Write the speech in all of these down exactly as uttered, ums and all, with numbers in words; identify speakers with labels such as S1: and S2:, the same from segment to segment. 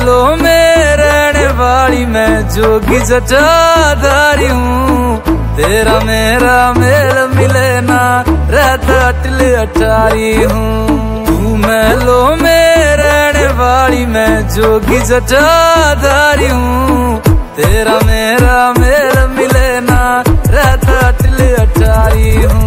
S1: महलों में रहने वाली मैं जोगी जटाधारी हूँ। तेरा मेरा मेल मिले ना रहता अटल अटारी हूँ। तू महलों में रहने वाली मैं जोगी जटाधारी हूँ। तेरा मेरा मेल मिले ना रहता अटल अटारी हूँ।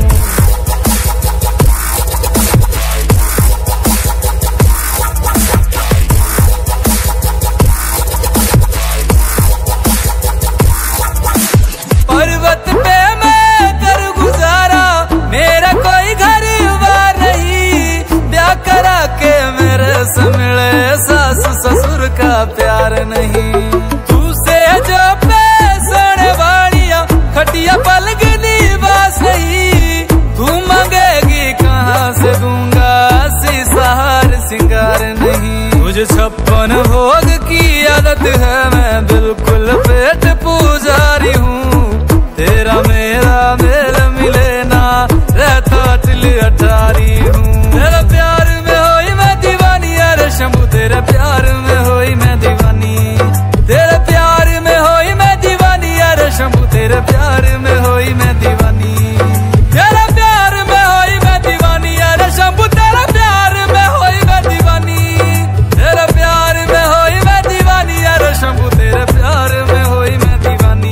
S1: पर्वत पे मैं कर गुजारा मेरा कोई घर बार नहीं। ब्याह करा के मेरे से मिले सास ससुर का प्यार नहीं। तू से जो पैसने वालियां खटिया पलक दी बास नहीं। तू मांगेगी कहाँ से दूंगा सहार सिंगार नहीं। मुझे छप्पन भोग की आदत है मैं बिल्कुल पेट पुजारी हूँ। तेरा मेरा मेल मिले ना रहता अटल अटारी हूँ। तेरा प्यार में होई मैं दीवानी अरे शंभू तेरे प्यार में होई मैं दीवानी। तेरे प्यार में होई मैं दीवानी अरे शंभू तेरे प्यार में होई मैं दीवानी। तेरा प्यार में होई मैं दीवानी अरे शंभू तेरा प्यार में होई मैं दीवानी। तेरा प्यार में होई मैं दीवानी अरे शंभू तेरे प्यार में होई मैं दीवानी।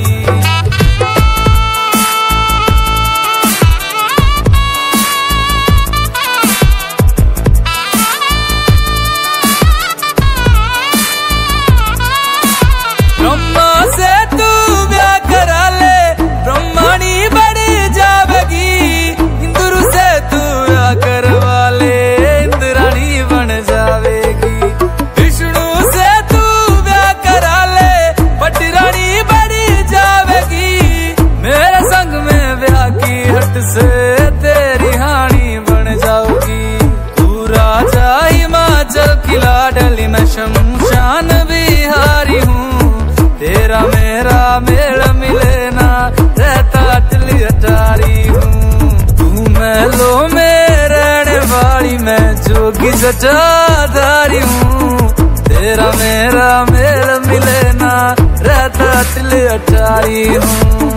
S1: ब्रह्मा से तू ब्याह करा ले ब्रह्मणी बढ़ जावेगी। इंद्र से तू ब्याह करवा ले इंद्राणी बन जावेगी। विष्णु से तू ब्याह करा ले पटरानी बढ़ जावेगी। मेरे संग में ब्याह की हट से तेरी हानि बन जाओगी। तू राजा हिमाचल की लाडली मैं शमशान बिहारी हूँ। तेरा मेरा मेल मिले ना रहता अटल अटारी हूँ। तू महलों में रहने वाली मैं जोगी जटाधारी हूँ। तेरा मेरा मेल मिले ना रहता अटल अटारी हूँ।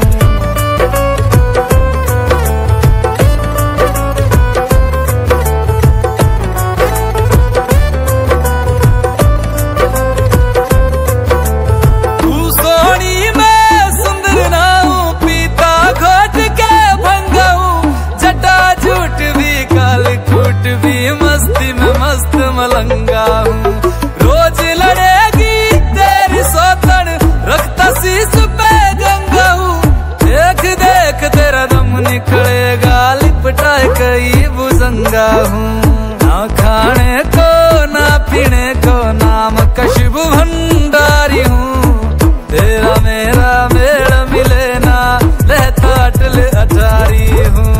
S1: भी मस्ती में मस्त मलंगा हूँ। रोज लड़ेगी तेरी सौतन रखता शीश पे गंगा हूँ। देख देख तेरा दम निकलेगा लिपटाए कई भुजंगा हूँ। ना खाने को ना पीने को नाम कशिब भंडारी हूँ। तेरा मेरा मेल मिले ना रहता अटल अटारी हूँ।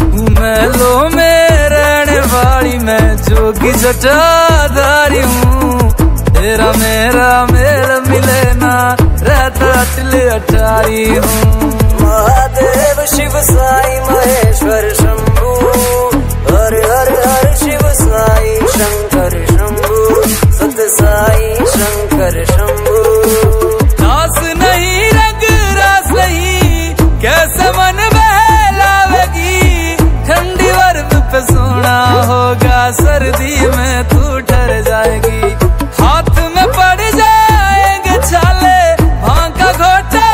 S1: महलों में रहने वाली मैं जोगी जटाधारी हूँ। तेरा मेरा मेल मिले ना रहता अटल अटारी हूँ।
S2: महादेव शिव साई महेश्वर शंभू हर हर हर शिव साई शंकर शंभू सत्य साई शंकर शंभू।
S1: रास नहीं रंग रास नहीं कैसे मन बहलावेगी। ठंडी बर्फ पे सोना होगा सर्दी में तू डर जाएगी। हाथ में पड़ जाएंगे छाले भांग का घोटा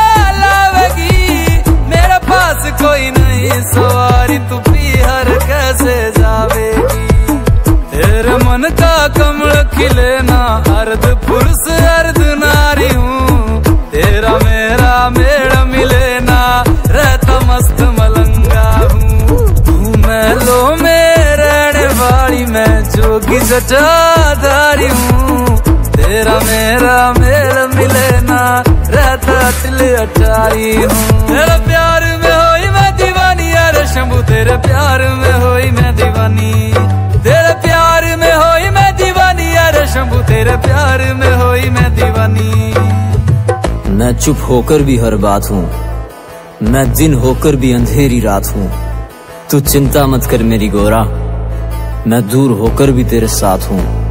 S1: लावेगी। मेरे पास कोई नहीं सवारी तू पीहर कैसे जावेगी। तेरे मन का कमल खिले ना अर्ध पुरुष अर्ध नारी हूँ। तेरा मेरा मेल मिले ना रहता मस्त मलंगा हूँ। महलों में रहने वाली मैं जोगी जटाधारी हूँ। तेरा मेरा मेल मिले ना रहता अटल अटारी हूँ। तेरा प्यार में होई मैं दीवानी अरे शंभू तेरे प्यार में होई मैं दीवानी। तेरे प्यार में होई मैं दीवानी अरे शंभू तेरे प्यार में होई मैं दीवानी।
S3: मैं चुप होकर भी हर बात हूँ। मैं दिन होकर भी अंधेरी रात हूँ। तू चिंता मत कर मेरी गोरा, मैं दूर होकर भी तेरे साथ हूँ।